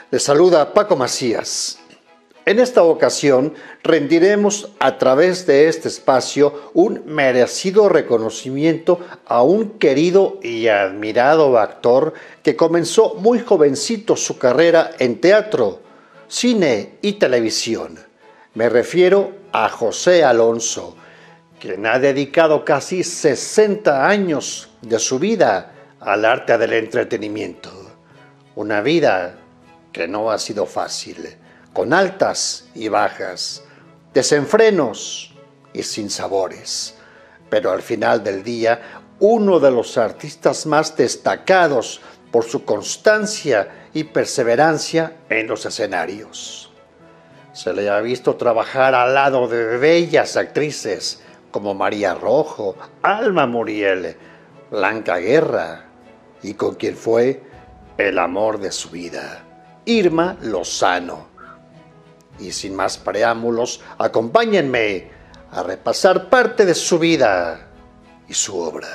Les saluda Paco Macías. En esta ocasión rendiremos a través de este espacio un merecido reconocimiento a un querido y admirado actor que comenzó muy jovencito su carrera en teatro, cine y televisión. Me refiero a José Alonso, quien ha dedicado casi 60 años de su vida al arte del entretenimiento. Una vida que no ha sido fácil, con altas y bajas, desenfrenos y sinsabores, pero al final del día, uno de los artistas más destacados por su constancia y perseverancia en los escenarios. Se le ha visto trabajar al lado de bellas actrices como María Rojo, Alma Muriel, Blanca Guerra y con quien fue el amor de su vida, Irma Lozano. Y sin más preámbulos, acompáñenme a repasar parte de su vida y su obra.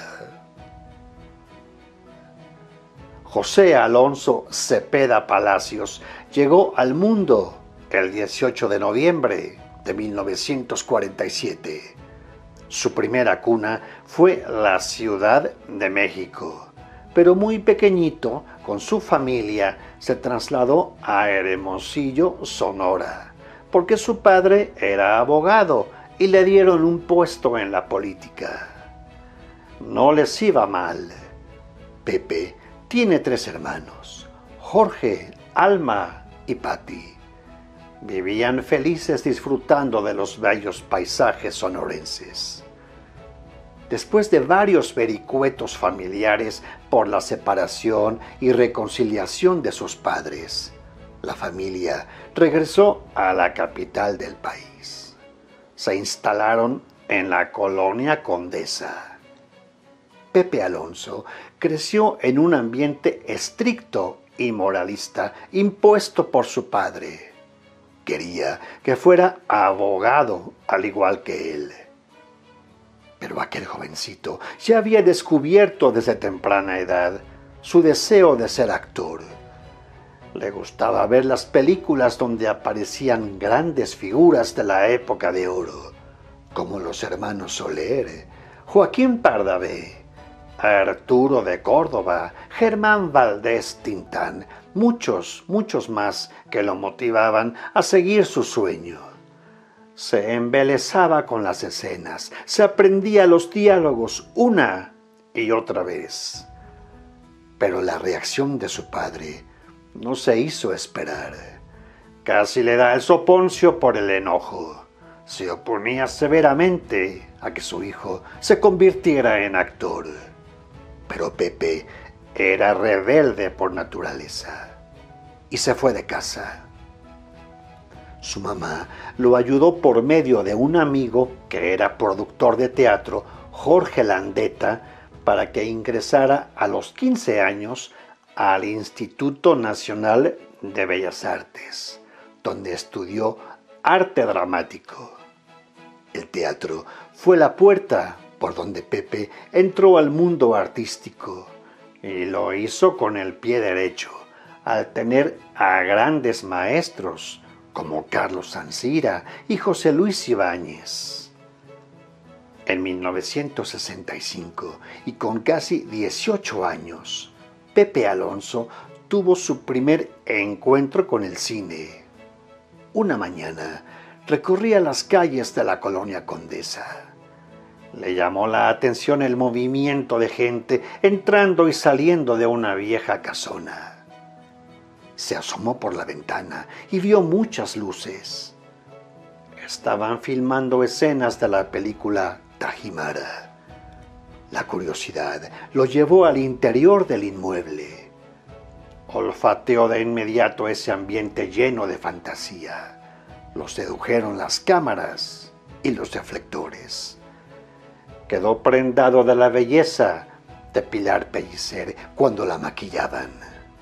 José Alonso Cepeda Palacios llegó al mundo el 18 de noviembre de 1947. Su primera cuna fue la Ciudad de México, pero muy pequeñito, con su familia, se trasladó a Hermosillo, Sonora, porque su padre era abogado y le dieron un puesto en la política. No les iba mal. Pepe tiene 3 hermanos, Jorge, Alma y Pati. Vivían felices disfrutando de los bellos paisajes sonorenses. Después de varios vericuetos familiares por la separación y reconciliación de sus padres, la familia regresó a la capital del país. Se instalaron en la colonia Condesa. Pepe Alonso creció en un ambiente estricto y moralista impuesto por su padre. Quería que fuera abogado al igual que él. Pero aquel jovencito ya había descubierto desde temprana edad su deseo de ser actor. Le gustaba ver las películas donde aparecían grandes figuras de la época de oro, como los hermanos Soler, Joaquín Pardavé, Arturo de Córdoba, Germán Valdés Tintán, muchos más que lo motivaban a seguir su sueño. Se embelesaba con las escenas, se aprendía los diálogos una y otra vez. Pero la reacción de su padre no se hizo esperar. Casi le da el soponcio por el enojo. Se oponía severamente a que su hijo se convirtiera en actor. Pero Pepe era rebelde por naturaleza y se fue de casa. Su mamá lo ayudó por medio de un amigo que era productor de teatro, Jorge Landeta, para que ingresara a los 15 años al Instituto Nacional de Bellas Artes, donde estudió arte dramático. El teatro fue la puerta por donde Pepe entró al mundo artístico y lo hizo con el pie derecho, al tener a grandes maestros como Carlos Sansira y José Luis Ibáñez. En 1965, y con casi 18 años, Pepe Alonso tuvo su primer encuentro con el cine. Una mañana recorría las calles de la colonia Condesa. Le llamó la atención el movimiento de gente entrando y saliendo de una vieja casona. Se asomó por la ventana y vio muchas luces. Estaban filmando escenas de la película Tajimara. La curiosidad lo llevó al interior del inmueble. Olfateó de inmediato ese ambiente lleno de fantasía. Lo sedujeron las cámaras y los reflectores. Quedó prendado de la belleza de Pilar Pellicer cuando la maquillaban.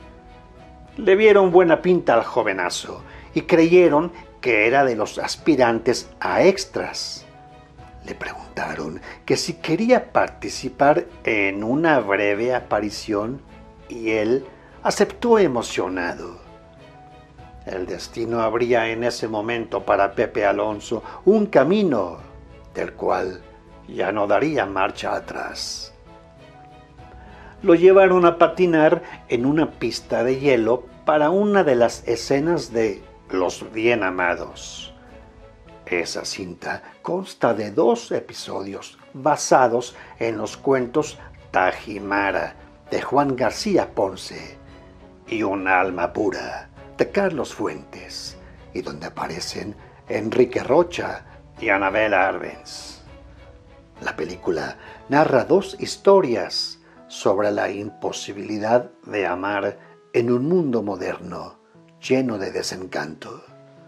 Le vieron buena pinta al jovenazo y creyeron que era de los aspirantes a extras. Le preguntaron que si quería participar en una breve aparición y él aceptó emocionado. El destino abría en ese momento para Pepe Alonso un camino del cual ya no daría marcha atrás. Lo llevaron a patinar en una pista de hielo para una de las escenas de Los Bien Amados. Esa cinta consta de 2 episodios basados en los cuentos Tajimara de Juan García Ponce y Un alma pura de Carlos Fuentes, y donde aparecen Enrique Rocha y Anabela Arbenz. La película narra 2 historias sobre la imposibilidad de amar en un mundo moderno lleno de desencanto.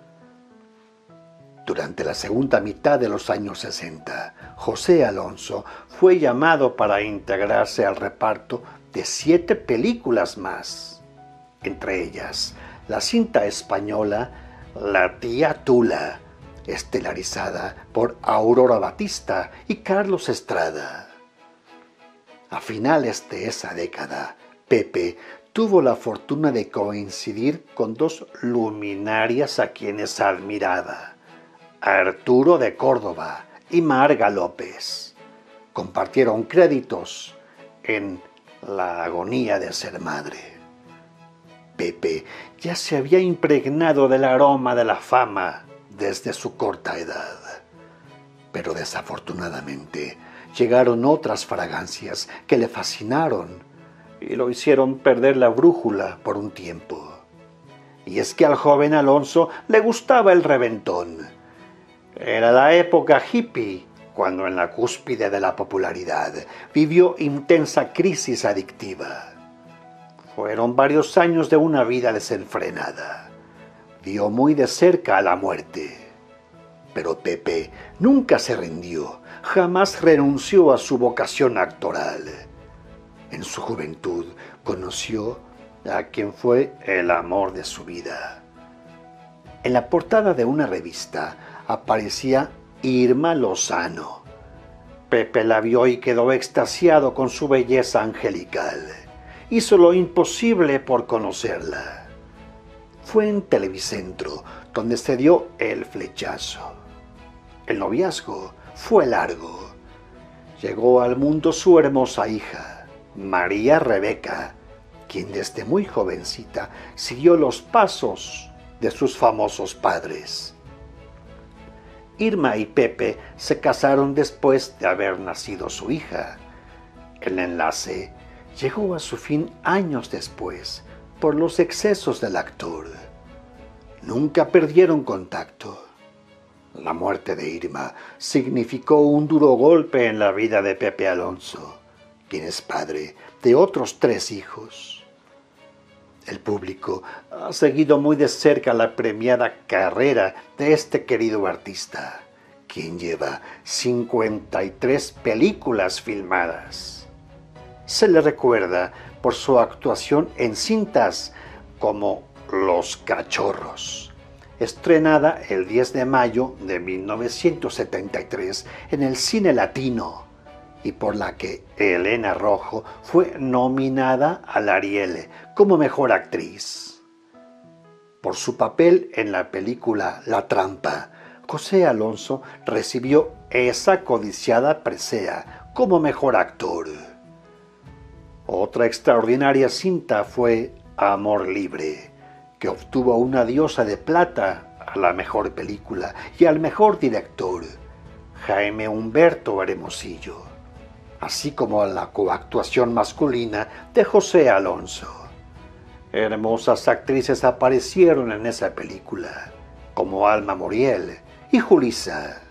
Durante la segunda mitad de los años 60, José Alonso fue llamado para integrarse al reparto de 7 películas más, entre ellas la cinta española La tía Tula, estelarizada por Aurora Batista y Carlos Estrada. A finales de esa década, Pepe tuvo la fortuna de coincidir con 2 luminarias a quienes admiraba: Arturo de Córdoba y Marga López. Compartieron créditos en La agonía de ser madre. Pepe ya se había impregnado del aroma de la fama desde su corta edad, pero desafortunadamente llegaron otras fragancias que le fascinaron y lo hicieron perder la brújula por un tiempo. Y es que al joven Alonso le gustaba el reventón. Era la época hippie, cuando en la cúspide de la popularidad vivió intensa crisis adictiva. Fueron varios años de una vida desenfrenada. Vio muy de cerca a la muerte. Pero Pepe nunca se rindió, jamás renunció a su vocación actoral. En su juventud conoció a quien fue el amor de su vida. En la portada de una revista aparecía Irma Lozano. Pepe la vio y quedó extasiado con su belleza angelical. Hizo lo imposible por conocerla. Fue en Televicentro donde se dio el flechazo. El noviazgo fue largo. Llegó al mundo su hermosa hija, María Rebeca, quien desde muy jovencita siguió los pasos de sus famosos padres. Irma y Pepe se casaron después de haber nacido su hija. El enlace llegó a su fin años después por los excesos del actor. Nunca perdieron contacto. La muerte de Irma significó un duro golpe en la vida de Pepe Alonso, quien es padre de otros 3 hijos. El público ha seguido muy de cerca la premiada carrera de este querido artista, quien lleva 53 películas filmadas. Se le recuerda por su actuación en cintas como Los Cachorros, estrenada el 10 de mayo de 1973 en el cine latino, y por la que Elena Rojo fue nominada al Ariel como mejor actriz. Por su papel en la película La Trampa, José Alonso recibió esa codiciada presea como mejor actor. Otra extraordinaria cinta fue Amor Libre, que obtuvo una Diosa de Plata a la mejor película y al mejor director, Jaime Humberto Hermosillo, así como a la coactuación masculina de José Alonso. Hermosas actrices aparecieron en esa película, como Alma Moriel y Julissa.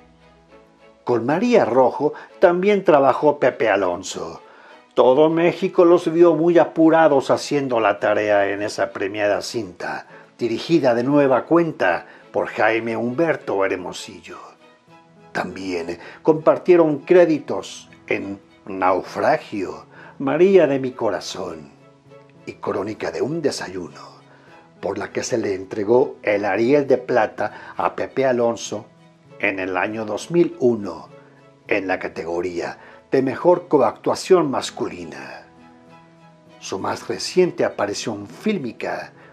Con María Rojo también trabajó Pepe Alonso. Todo México los vio muy apurados haciendo la tarea en esa premiada cinta, dirigida de nueva cuenta por Jaime Humberto Hermosillo. También compartieron créditos en Naufragio, María de mi corazón y Crónica de un desayuno, por la que se le entregó el Ariel de Plata a Pepe Alonso en el año 2001 en la categoría de mejor coactuación masculina. Su más reciente aparición fílmica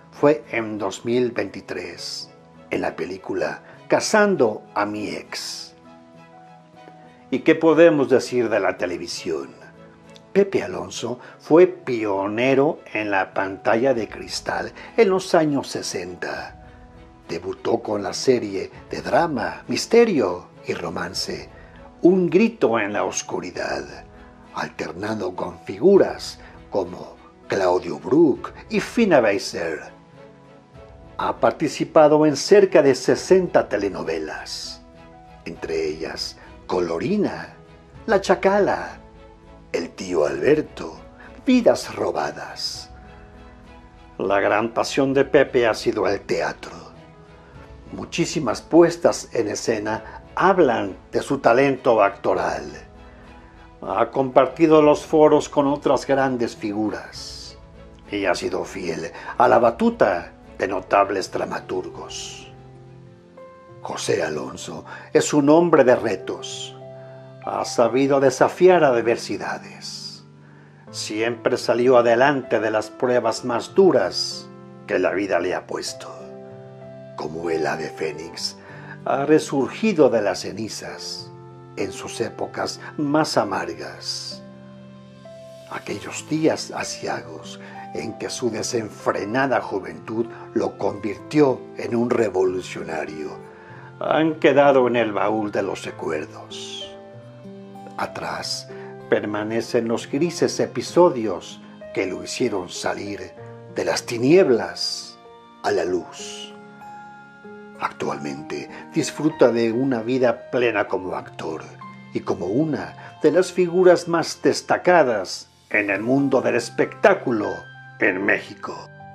fue en 2023, en la película Casando a mi ex. ¿Y qué podemos decir de la televisión? Pepe Alonso fue pionero en la pantalla de cristal en los años 60. Debutó con la serie de drama, misterio y romance, Un grito en la oscuridad, alternando con figuras como Claudio Brook y Fina Weiser. Ha participado en cerca de 60 telenovelas, entre ellas Colorina, La Chacala, El tío Alberto, Vidas robadas. La gran pasión de Pepe ha sido el teatro. Muchísimas puestas en escena hablan de su talento actoral. Ha compartido los foros con otras grandes figuras y ha sido fiel a la batuta de notables dramaturgos. José Alonso es un hombre de retos. Ha sabido desafiar adversidades. Siempre salió adelante de las pruebas más duras que la vida le ha puesto. Como el ave fénix, ha resurgido de las cenizas en sus épocas más amargas. Aquellos días aciagos en que su desenfrenada juventud lo convirtió en un revolucionario han quedado en el baúl de los recuerdos. Atrás permanecen los grises episodios que lo hicieron salir de las tinieblas a la luz. Actualmente disfruta de una vida plena como actor y como una de las figuras más destacadas en el mundo del espectáculo en México.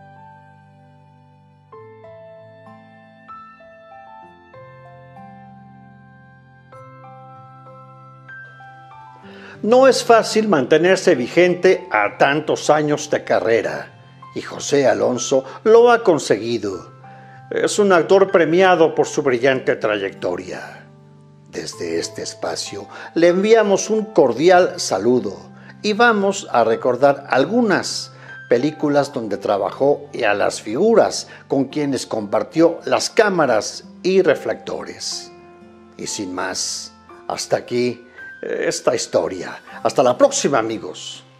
No es fácil mantenerse vigente a tantos años de carrera, y José Alonso lo ha conseguido. Es un actor premiado por su brillante trayectoria. Desde este espacio le enviamos un cordial saludo y vamos a recordar algunas películas donde trabajó y a las figuras con quienes compartió las cámaras y reflectores. Y sin más, hasta aquí esta historia. Hasta la próxima, amigos.